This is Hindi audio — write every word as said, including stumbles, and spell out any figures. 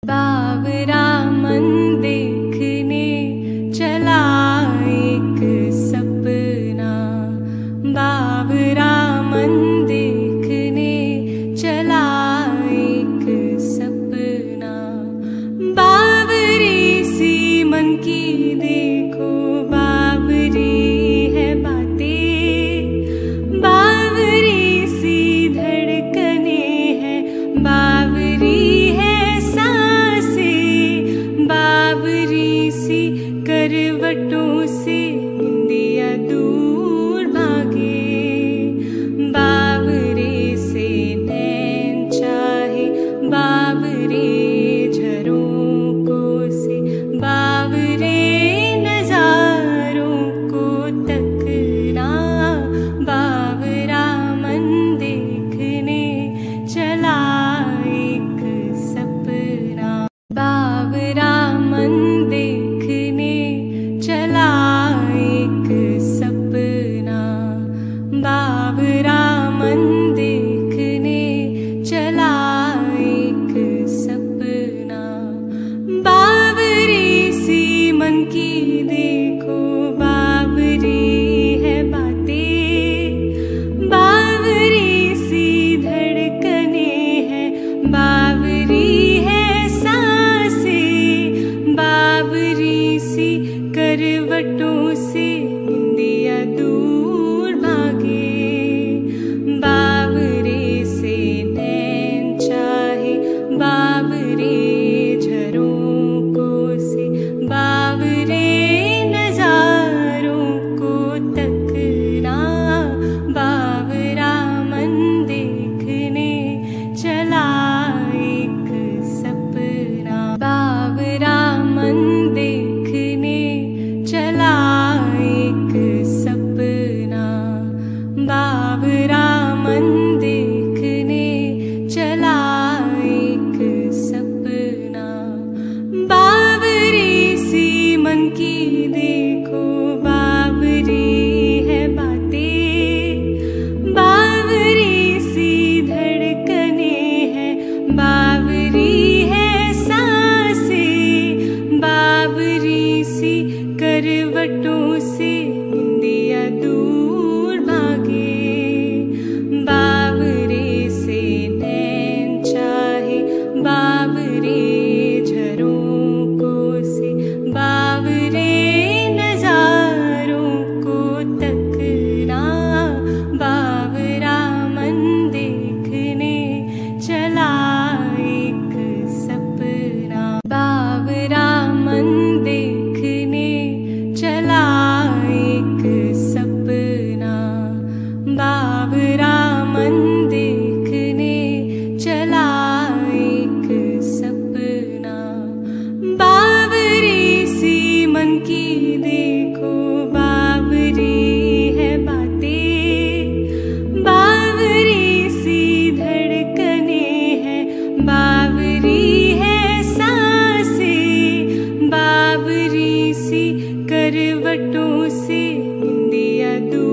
बावरा मन देखने चला एक सपना, बावरा मन देखने चला एक सपना। बावरी सी मन की देखो बावरी है बातें, बावरी सी धड़कने हैं, बावरी करवटों से निंदिया दूर भागे, बावरे से नैन चाहे बावरे झरोकों से, बावरे नजारों को तकना। बावरा मन देखने चला एक सपना, बावरा मन देखने चला एक सपना, बावरा मन देखने चला एक सपना। बावरी सी मन की देखो बावरी है बातें, बावरी सी धड़कने हैं, बावरी है सांसें, बावरी सी करवटों से निंदिया दूर भागे, बावरे से नैन चाहे बावरे झरोकों से, बावरे नजारों को तकना। बावरा मन देखने चला एक सपना, बावरा मन देखने चला एक सपना, बावरा मन देखने चला एक सपना। बावरी सी मन की देखो बावरी है बातें, बावरी सी धड़कने हैं, बावरी है सांसें, बावरी सी करवटों से निंदिया दूर भागे, बावरे से नैन चाहे बावरे झरोकों से, बावरे नजारों को तकना। बावरा मन देखने चला एक सपना, बावरा मन देखने चला एक सपना, बावरा मन देखने चला एक सपना। बावरी सी मन की देखो बावरी है बातें, बावरी सी धड़कने हैं, बावरी है सांसें, बावरी सी करवटों से निंदिया दूर भागे, बावरे से नैन चाहे बावरे झरोकों से, बावरे नजारों को तकना। बावरा मन देखने चला एक सपना, बावरा मन देखने चला एक सपना, बावरा मन देखने चला एक सपना। बावरी सी मन की देखो बावरी है बातें, बावरी सी धड़कने हैं, बावरी है सांसें, बावरी सी करवटों से निंदिया दूर